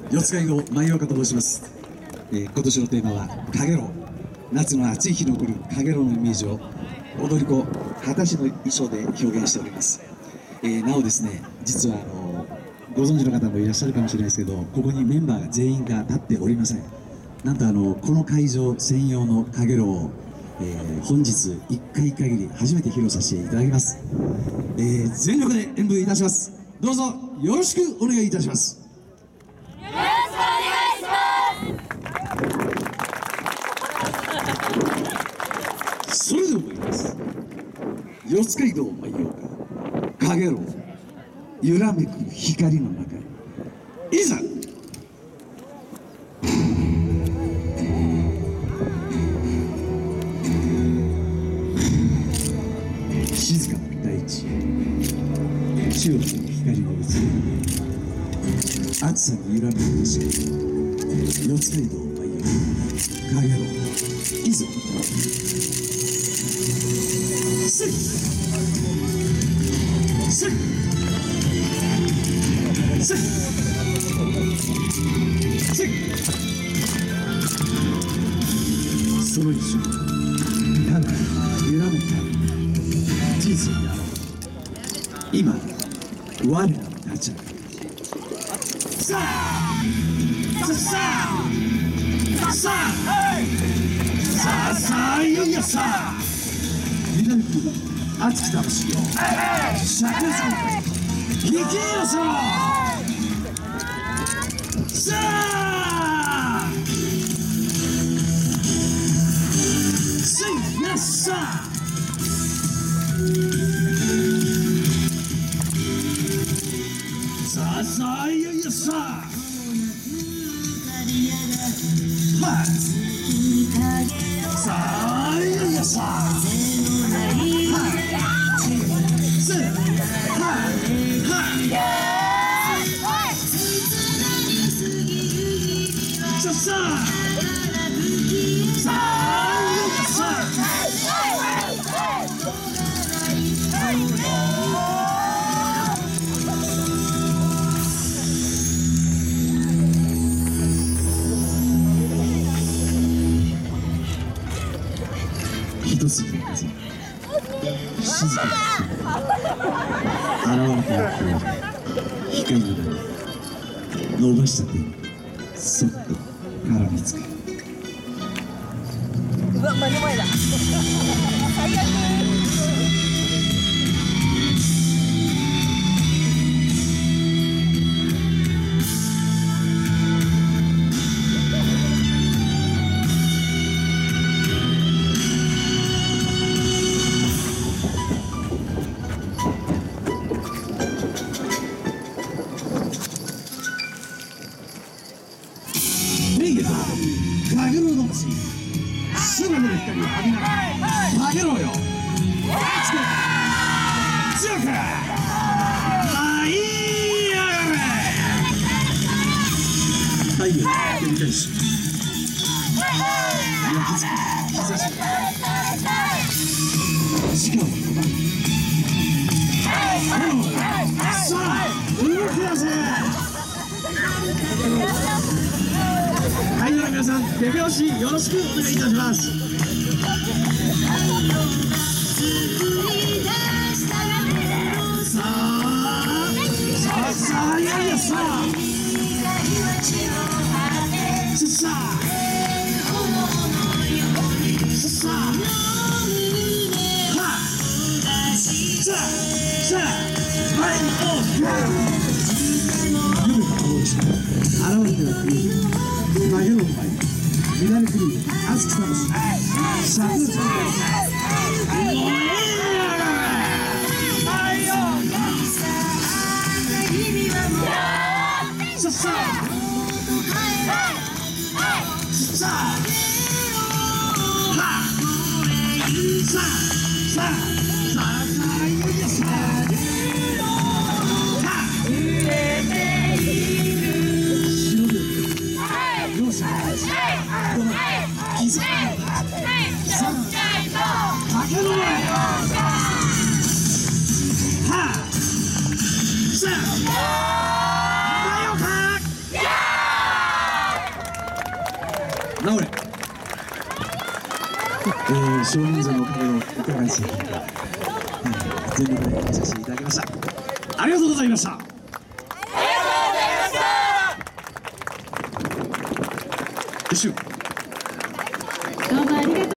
四街道舞岡と申します。今年のテーマはかげろう。夏の暑い日に送るかげろうのイメージを踊り子果たしの衣装で表現しております。なおですね、実はご存知の方もいらっしゃるかもしれないですけど、ここにメンバーが全員が立っておりません。なんとこの会場専用のかげろうを、本日1回限り初めて披露させていただきます。全力で演舞いたします。どうぞよろしくお願いいたします。 よろしくお願いします。 それでは参ります。四街道舞岡かげろう揺らめく光の中、いざ静かな大地、潮の光の移り暑さに揺らめく星、四街道舞岡かげろう、いざせいせいせいせい、その一瞬ただ揺らめた人生であろう。今我らの立ち上がり、さあさあさあさあさあ、いよいよさあ南区熱き魂よ灼熱の生きよそさあせいやさあさあさあ、いよいよさあさあ、いよいよさあ一筋の風、静かな現れた光の中、伸ばした手にそっと絡みつく。 うわ、真前だ。最悪。 かげろうの星、白の光を浴びながらかげろうよ、熱く強く舞い上がれ。太陽の照り返し、焼き付く日差し、時間を止まる。さあ動き出せ。はい、では皆さん手拍子よろしくお願いいたします。さあさあさあ、いやいやさあさあさあはさあさあ前におう夢が青いした現れてはくるかげろうの前、乱れ狂う熱き魂、灼熱の燃え上がれ。さあさあさあはさあさあさあさあ、いよいよさあさあ、かけろよ。はあ、さあ、舞岡。 直れ。少人数のおかげのいかがでしたか。全力でさせていただきました。ありがとうございました。一周。